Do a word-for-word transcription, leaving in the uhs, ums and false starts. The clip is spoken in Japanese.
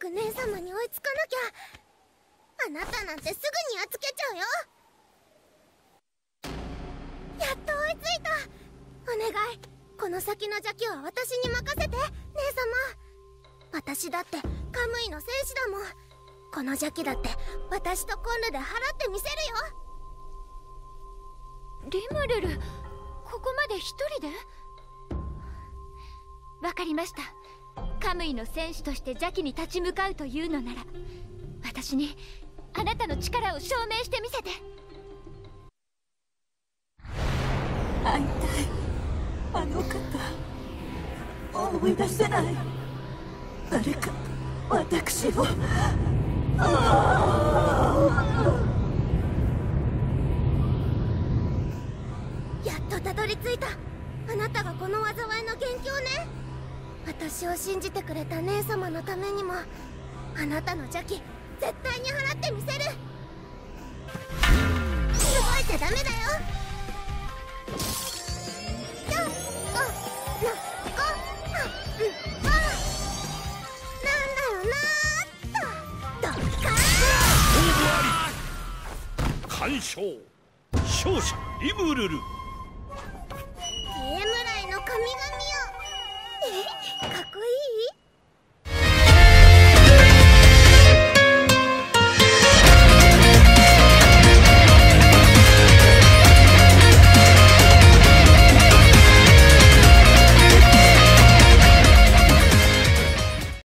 く姉様に追いつかなきゃ。あなたなんてすぐにやっつけちゃうよ。やっと追いついた。お願い、この先の邪気は私に任せて、姉様。私だってカムイの戦士だもん。この邪気だって私とコンルで払ってみせるよ。 リムルル、ここまで一人で？わかりました。カムイの戦士として邪気に立ち向かうというのなら、私にあなたの力を証明してみせて。 会いたい、あの方。思い出せない。誰か私を。 やっとたどり着いた。あなたがこの災いの元凶ね。私を信じてくれた姉様のためにも、あなたの邪気絶対に払ってみせる。動いちゃダメだよ。よっ、お、の、こ、あ、うん、あ、なんだろうなーっと、どっかー。 勝負あり。完勝。勝者リムルル。